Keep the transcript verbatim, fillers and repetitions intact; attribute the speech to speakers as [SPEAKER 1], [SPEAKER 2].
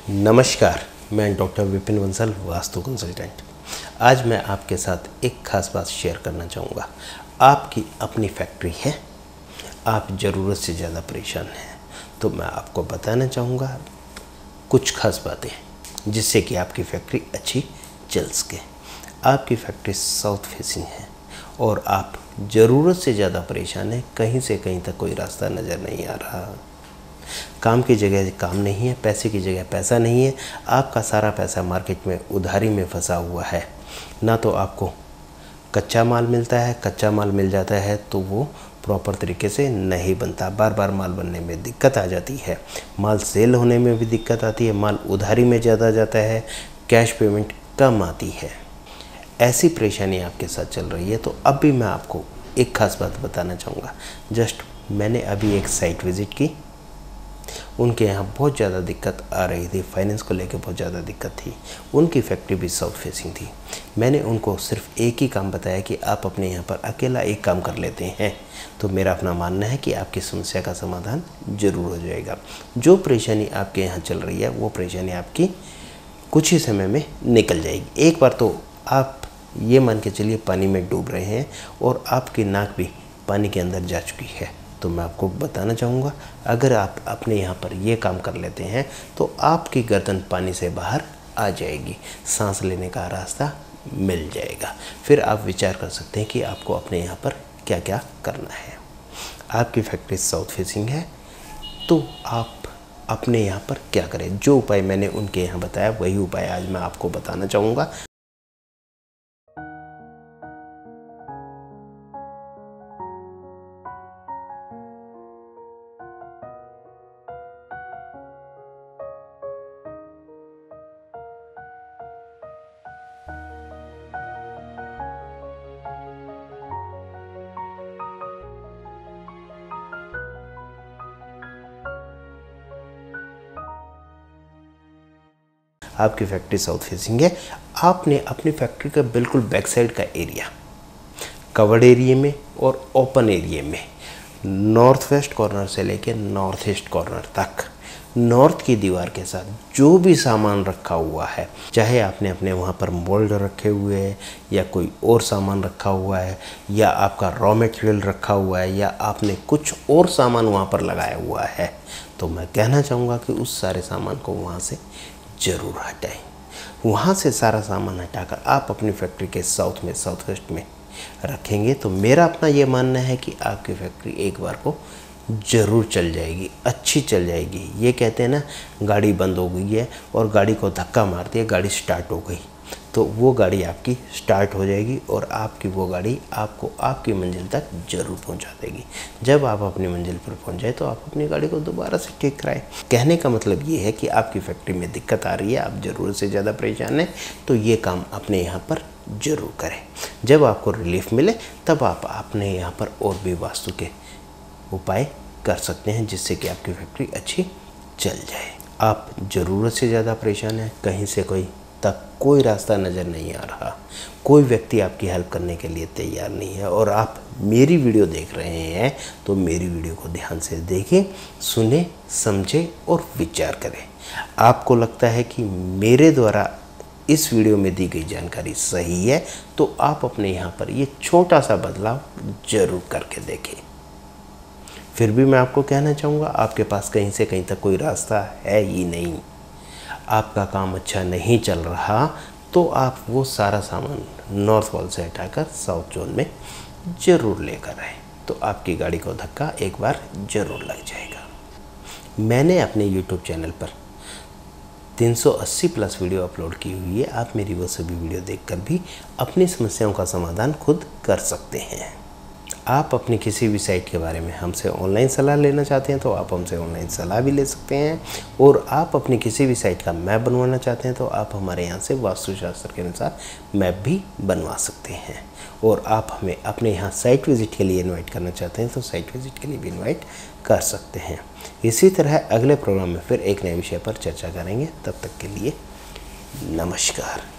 [SPEAKER 1] नमस्कार, मैं doctor Vipin Bansal, vastu consultant. आज मैं आपके साथ एक खास बात शेयर करना चाहूँगा। आपकी अपनी फैक्ट्री है, आप ज़रूरत से ज़्यादा परेशान हैं, तो मैं आपको बताना चाहूँगा कुछ खास बातें जिससे कि आपकी फैक्ट्री अच्छी चल सके। आपकी फैक्ट्री साउथ फेसिंग है और आप ज़रूरत से ज़्यादा परेशान हैं, कहीं से कहीं तक कोई रास्ता नज़र नहीं आ रहा, काम की जगह काम नहीं है, पैसे की जगह पैसा नहीं है, आपका सारा पैसा मार्केट में उधारी में फंसा हुआ है। ना तो आपको कच्चा माल मिलता है, कच्चा माल मिल जाता है तो वो प्रॉपर तरीके से नहीं बनता, बार बार माल बनने में दिक्कत आ जाती है, माल सेल होने में भी दिक्कत आती है, माल उधारी में ज़्यादा जाता है, कैश पेमेंट कम आती है। ऐसी परेशानी आपके साथ चल रही है तो अब भी मैं आपको एक खास बात बताना चाहूँगा। जस्ट मैंने अभी एक साइट विज़िट की, उनके यहाँ बहुत ज़्यादा दिक्कत आ रही थी, फाइनेंस को लेकर बहुत ज़्यादा दिक्कत थी। उनकी फैक्ट्री भी साउथ फेसिंग थी। मैंने उनको सिर्फ एक ही काम बताया कि आप अपने यहाँ पर अकेला एक काम कर लेते हैं तो मेरा अपना मानना है कि आपकी समस्या का समाधान ज़रूर हो जाएगा। जो परेशानी आपके यहाँ चल रही है वो परेशानी आपकी कुछ ही समय में निकल जाएगी। एक बार तो आप ये मान के चलिए पानी में डूब रहे हैं और आपकी नाक भी पानी के अंदर जा चुकी है। तो मैं आपको बताना चाहूँगा, अगर आप अपने यहाँ पर ये काम कर लेते हैं तो आपकी गर्दन पानी से बाहर आ जाएगी, सांस लेने का रास्ता मिल जाएगा। फिर आप विचार कर सकते हैं कि आपको अपने यहाँ पर क्या क्या करना है। आपकी फैक्ट्री साउथ फेसिंग है तो आप अपने यहाँ पर क्या करें। जो उपाय मैंने उनके यहाँ बताया वही उपाय आज मैं आपको बताना चाहूँगा। आपकी फैक्ट्री साउथ फेसिंग है, आपने अपनी फैक्ट्री का बिल्कुल बैक साइड का एरिया कवर्ड एरिया में और ओपन एरिया में नॉर्थ वेस्ट कॉर्नर से लेकर नॉर्थ ईस्ट कॉर्नर तक नॉर्थ की दीवार के साथ जो भी सामान रखा हुआ है, चाहे आपने अपने वहाँ पर मोल्ड रखे हुए हैं या कोई और सामान रखा हुआ है या आपका रॉ मटेरियल रखा हुआ है या आपने कुछ और सामान वहाँ पर लगाया हुआ है, तो मैं कहना चाहूँगा कि उस सारे सामान को वहाँ से ज़रूर हटाएं। वहाँ से सारा सामान हटाकर आप अपनी फैक्ट्री के साउथ में साउथ वेस्ट में रखेंगे तो मेरा अपना ये मानना है कि आपकी फैक्ट्री एक बार को ज़रूर चल जाएगी, अच्छी चल जाएगी। ये कहते हैं ना, गाड़ी बंद हो गई है और गाड़ी को धक्का मार दिया, गाड़ी स्टार्ट हो गई, तो वो गाड़ी आपकी स्टार्ट हो जाएगी और आपकी वो गाड़ी आपको आपकी मंजिल तक ज़रूर पहुंचा देगी। जब आप अपनी मंजिल पर पहुंच जाए तो आप अपनी गाड़ी को दोबारा से ठीक कराएं। कहने का मतलब ये है कि आपकी फैक्ट्री में दिक्कत आ रही है, आप ज़रूरत से ज़्यादा परेशान हैं, तो ये काम अपने यहाँ पर ज़रूर करें। जब आपको रिलीफ मिले तब आप अपने यहाँ पर और भी वास्तु के उपाय कर सकते हैं जिससे कि आपकी फैक्ट्री अच्छी चल जाए। आप ज़रूरत से ज़्यादा परेशान हैं, कहीं से कोई तक कोई रास्ता नज़र नहीं आ रहा, कोई व्यक्ति आपकी हेल्प करने के लिए तैयार नहीं है और आप मेरी वीडियो देख रहे हैं तो मेरी वीडियो को ध्यान से देखें, सुने, समझें और विचार करें। आपको लगता है कि मेरे द्वारा इस वीडियो में दी गई जानकारी सही है तो आप अपने यहाँ पर ये छोटा सा बदलाव ज़रूर करके देखें। फिर भी मैं आपको कहना चाहूँगा, आपके पास कहीं से कहीं तक कोई रास्ता है ही नहीं, आपका काम अच्छा नहीं चल रहा, तो आप वो सारा सामान नॉर्थ वॉल से हटाकर साउथ जोन में ज़रूर लेकर आए तो आपकी गाड़ी को धक्का एक बार ज़रूर लग जाएगा। मैंने अपने यूट्यूब चैनल पर तीन सौ अस्सी प्लस वीडियो अपलोड की हुई है। आप मेरी वो सभी वीडियो देखकर भी अपनी समस्याओं का समाधान खुद कर सकते हैं। आप अपनी किसी भी साइट के बारे में हमसे ऑनलाइन सलाह लेना चाहते हैं तो आप हमसे ऑनलाइन सलाह भी ले सकते हैं और आप अपनी किसी भी साइट का मैप बनवाना चाहते हैं तो आप हमारे यहाँ से वास्तुशास्त्र के अनुसार मैप भी बनवा सकते हैं। और आप हमें अपने यहाँ साइट विज़िट के लिए इनवाइट करना चाहते हैं तो साइट विज़िट के लिए भी इनवाइट कर सकते हैं। इसी तरह अगले प्रोग्राम में फिर एक नए विषय पर चर्चा करेंगे। तब तक के लिए नमस्कार।